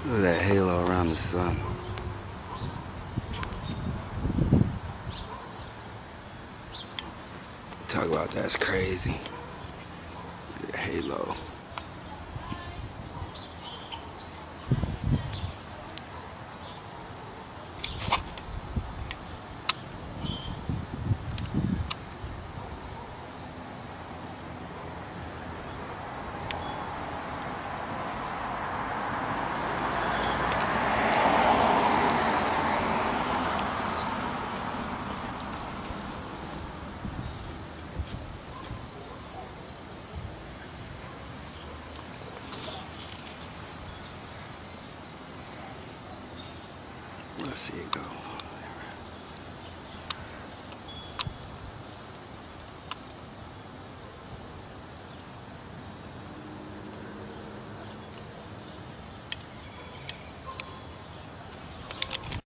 Look at that halo around the sun. Talk about that's crazy. The halo. Let's see it go.